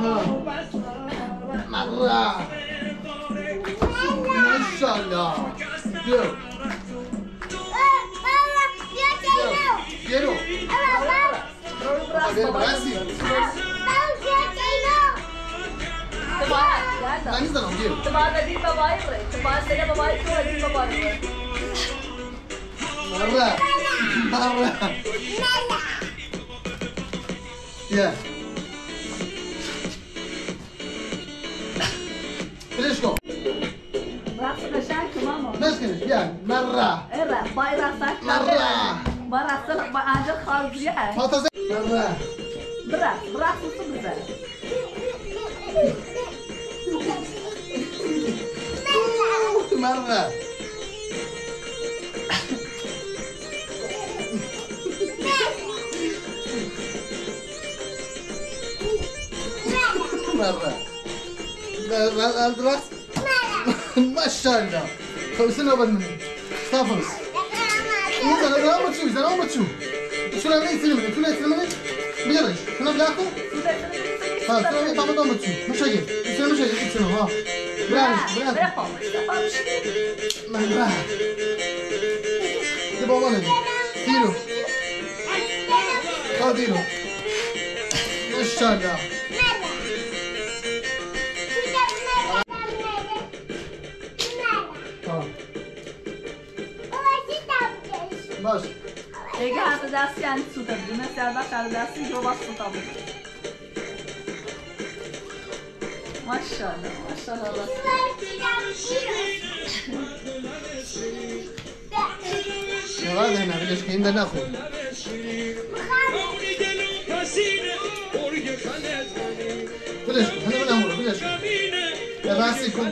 مرة ما شاء الله Quiero. A ver, Brasil. Nani sana quiero. Marra. Marra. Ya. Fresco. Meskenes, ya. Marra. Marra. Barasın ancak kalıyor. Fantezi. Marra. Bırak mısın bize? Marra. مرة الدرس ما شاء الله خلصنا أول منه صافرس أنا ما تشوف أنا ما تشوف شو أنا يسلمني شو يسلمني بيجرش أنا بلاكو ها شو أنا طبعا ما تشوف مش هيك يسلم مش هيك يسلم ها بلاش مرة تبغى ولد ديرو ديرو ما شاء الله باش اگه هر دستی یعنی سو تبدیل مثل هر دستی جو باز سو تبدیل ماشاءالله ماشاءالله شغال هنا بدش كين ده ناخذ بدش هنا بنعمله بدش يا راسكم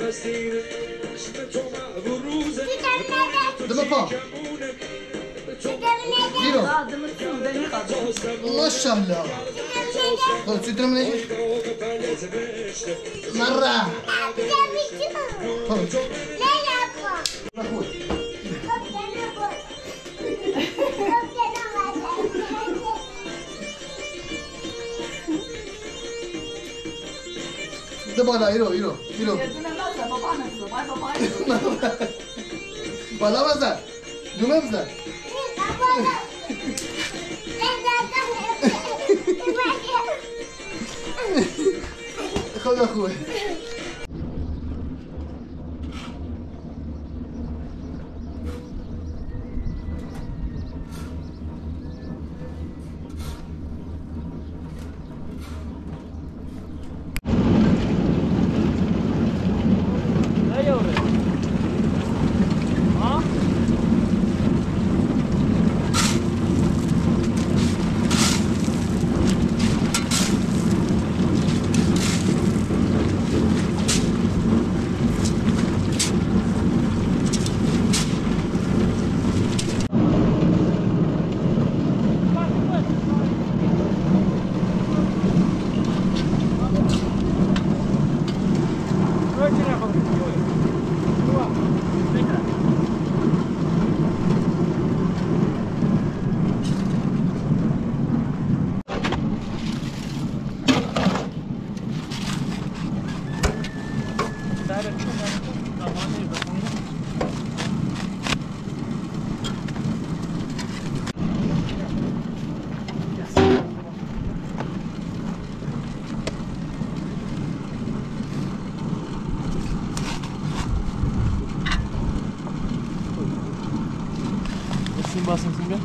ده بابا ديرو ما شاء الله خذ تدري من ايش مرة خذ ده بالا يرو بالا بزن دومه بزن خذ اخوي Basın şimdi.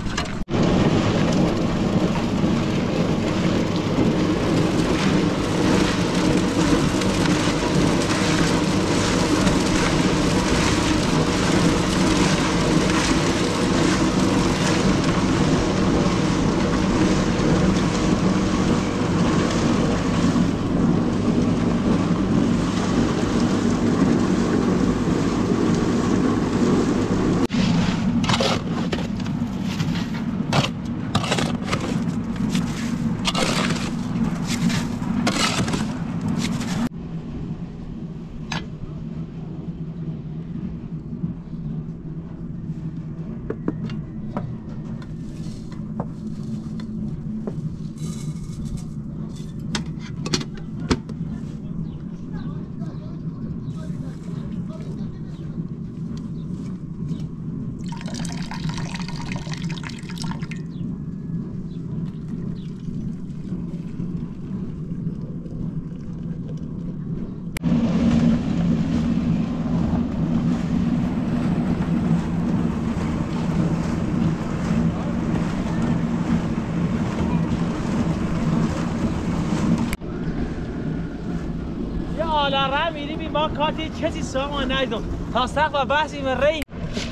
آلا را میری بی ما کاتی کسی سامان ندیدم تا سق و بحثی من ری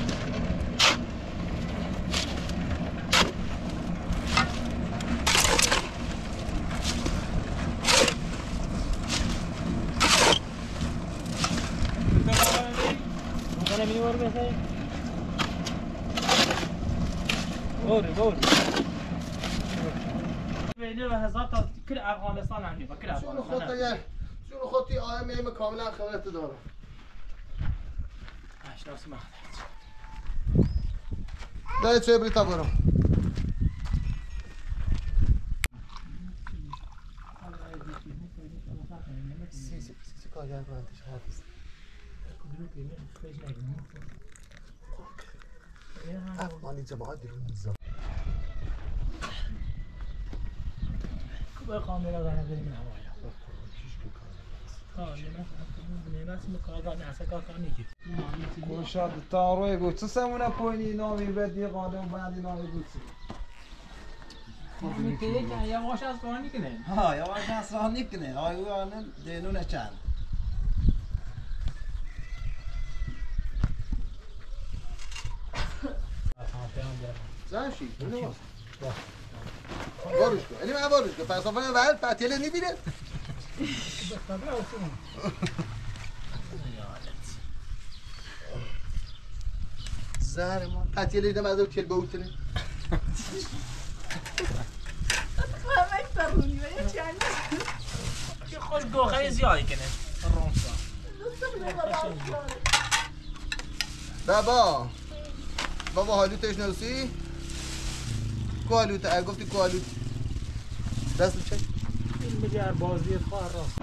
و هزار تا کل افغانستان هم میبا کل افغانستان شون خودی آیم کاملا خبرت دارم اشناس مخدر داره چه بریتا برم سی کارگر برندش حافظ افغانی جماعت دیرون نیزا به کاملا دارم بریم هوایا گوشاد تاروی گوچه سمونه پوینی نامی بدی قادم بعدی نامی گوچه یواش از کار نکنه ها یواش از راه نکنه آیوانم دینونه چند زنشی اینو باروش کن اینی من باروش کن پس آفرین ول پتیله نمیره زهر ما پتیله دیدم از او کل بوتنه که خوش گوخه زیادی کنه رونسا بابا حالوتش نوسی کوالوت گفتی کوالوت دست چه این بجر بازی خواه راست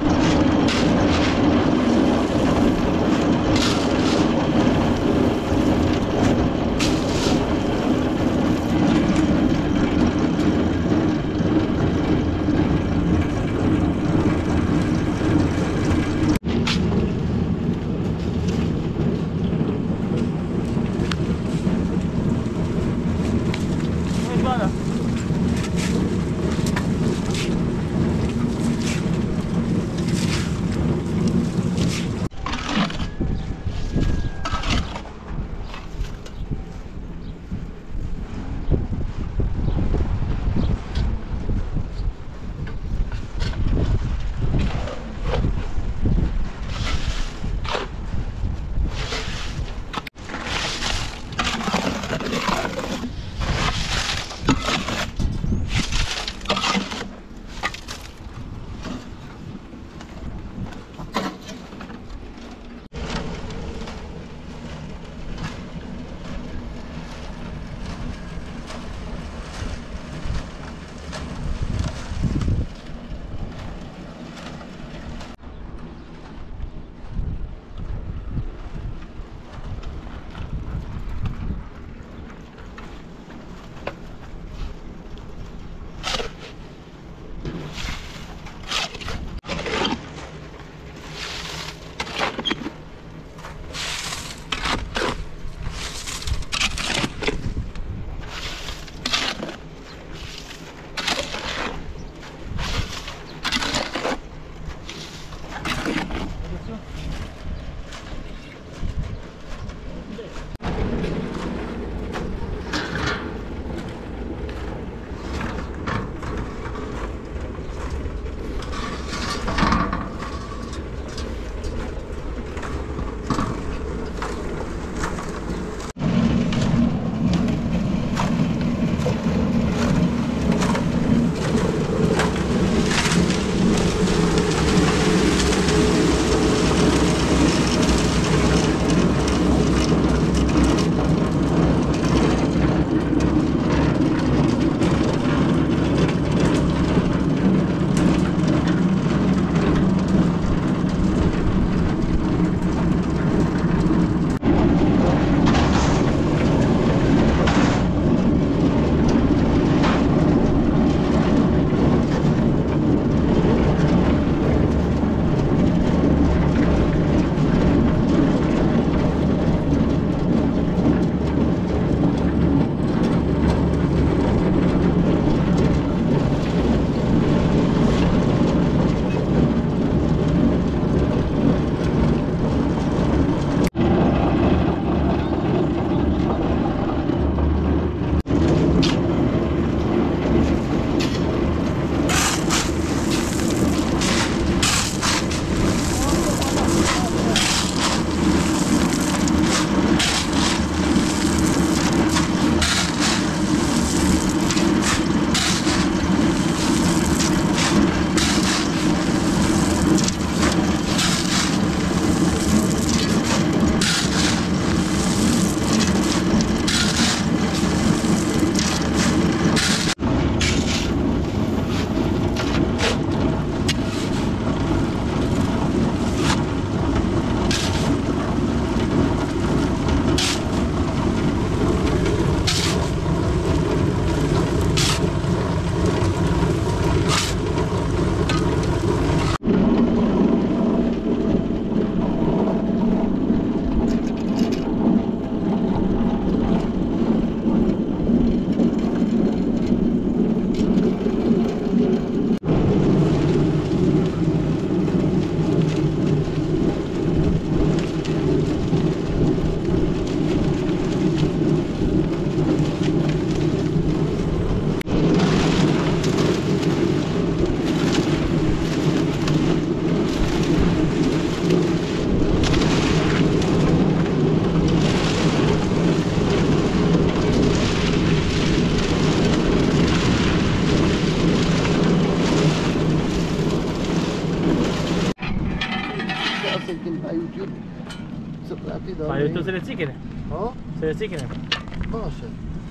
مسجل على يوتيوب تقرا في دار هاي تو سلتي كده ها سلتي كده باشه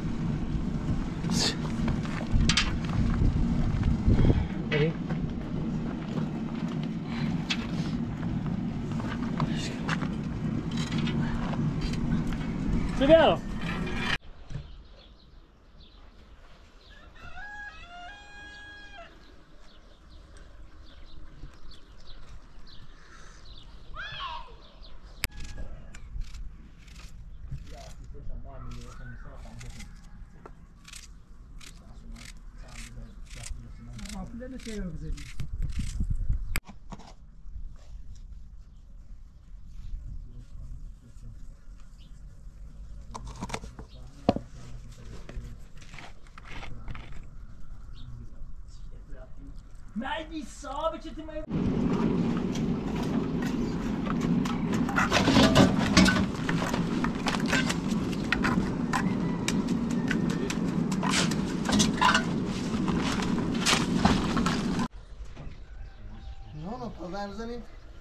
بري سيبيرو مادي صعب شتي ما نه تازه میزنیم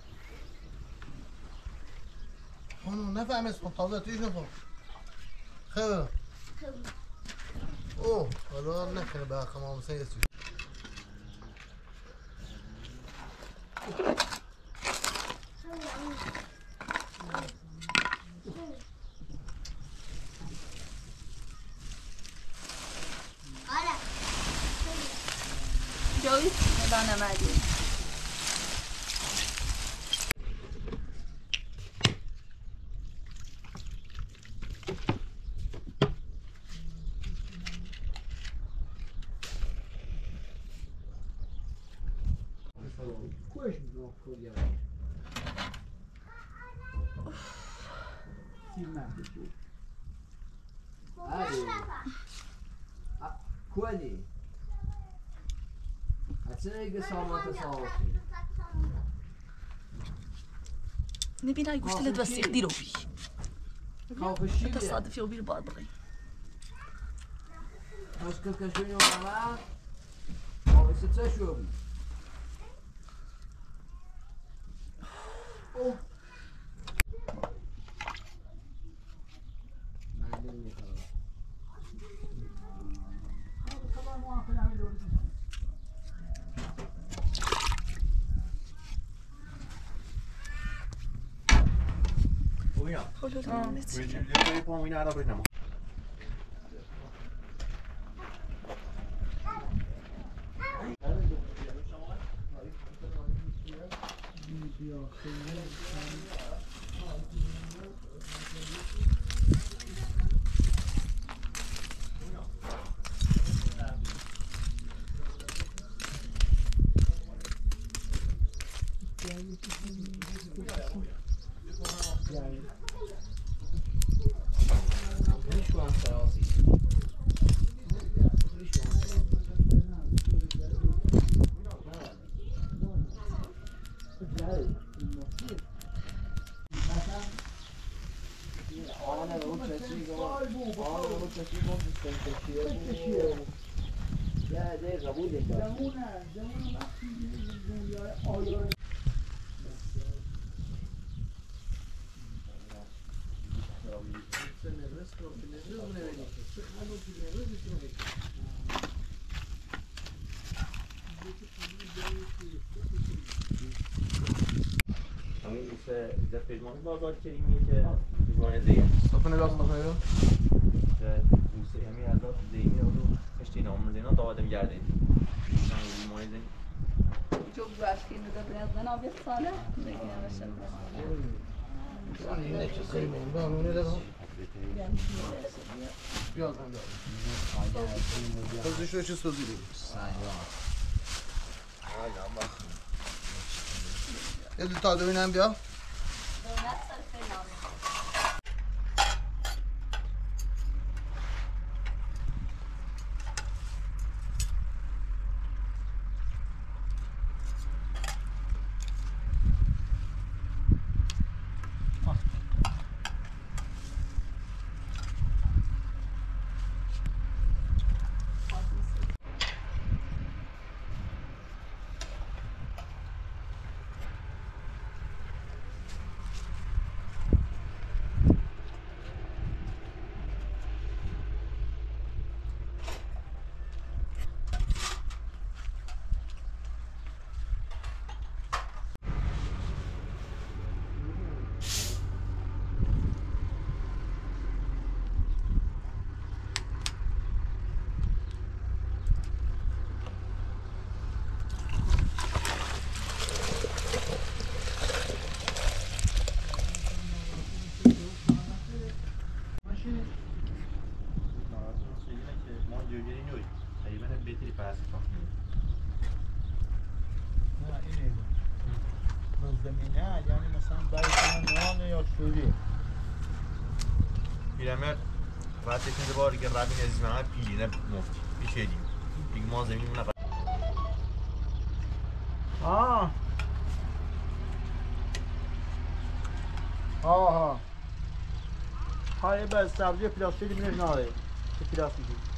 خانم نفهم اسم تازه تویش نخور خیلی اوه حالا نکنه به حقم آموزه یه سوی جوی نبانه مادی كويس بدون كوريا سيما كوالي هتلاقي قصامة تصاوتي نبي ناي قلت له بس يقدروا فيه خوف الشيء تصادف يوم البعض بغي بس كل كشوين وما ما بس تشوفي اوه ده پیجمان بازار کریمیه که دیوانه دیگه صفحه نگاه صفحه نگاه ده بوسه همین از داد دیگه رو پشتی نامون دینا دادم گرده دیشان دیوانه دیگه çok başka da birazdan abi sana ne yaşadım. یعنی چه خیلی بانونه دارم بیازم دارم توضیح رو چه توضیح بدیم یه دو تا ببینم بیا زمینه یعنی مثلا برای نان یا شوری پیرمرد وقتی که بار که رابین عزیز من پیلینه مفتی پیشیدیم دیگه ما زمین اون های بس سبزی پلاستیکی میشه نه چه پلاستیکی